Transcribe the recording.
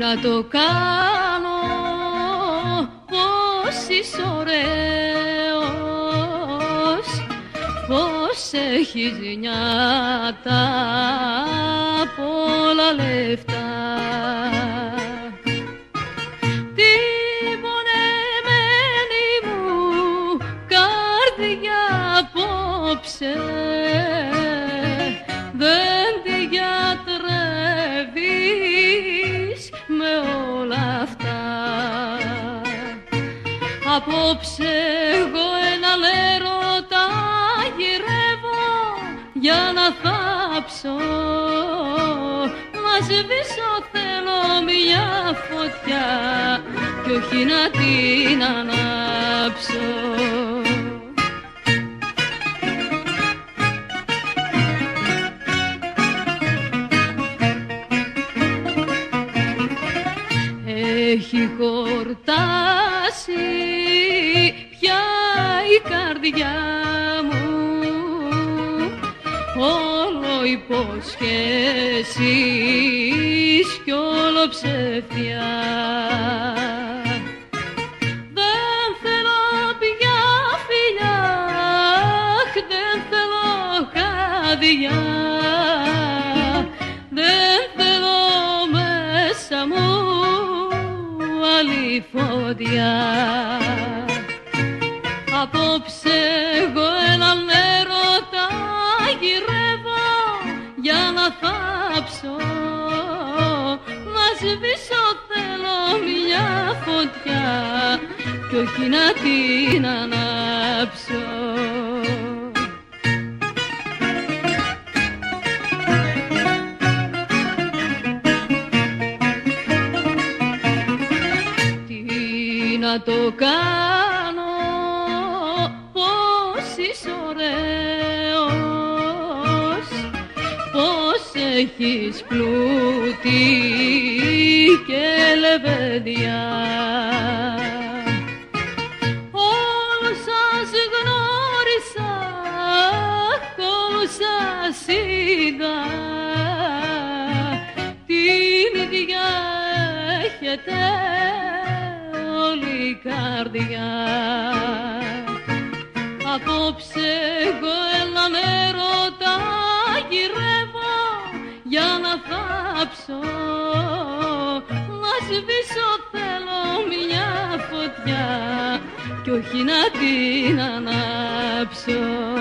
να το κάνω, πως είσαι ωραίος, πως έχεις νιάτα πολλά λεφτά. Την πονεμένη μου καρδιά απόψε δεν τη γιατρεύεις με όλα αυτά. Απόψε εγώ έναν έρωτα γυρεύω για να θάψω, να σβήσω θέλω μια φωτιά κι όχι να την ανάψω. Έχει χορτάσει πια η καρδιά μου, όλο υποσχέσεις κι όλο ψευτιά. Δεν θέλω πια φιλιά, δεν θέλω χάδια, δεν θέλω μέσα μου άλλη φωτιά. Απόψε εγώ έναν έρωτα γυρεύω για να θάψω, να σβήσω θέλω μια φωτιά κι όχι να την ανάψω. Να το κάνω, πως είσαι ωραίος, πως έχεις πλούτη και λεβέντια. Όλους σας γνώρισα, όλους σας είδα, την ίδια έχετε όλη η καρδιά. Απόψε εγώ έναν έρωτα γυρεύω για να θάψω, να σβήσω θέλω μια φωτιά κι όχι να την ανάψω.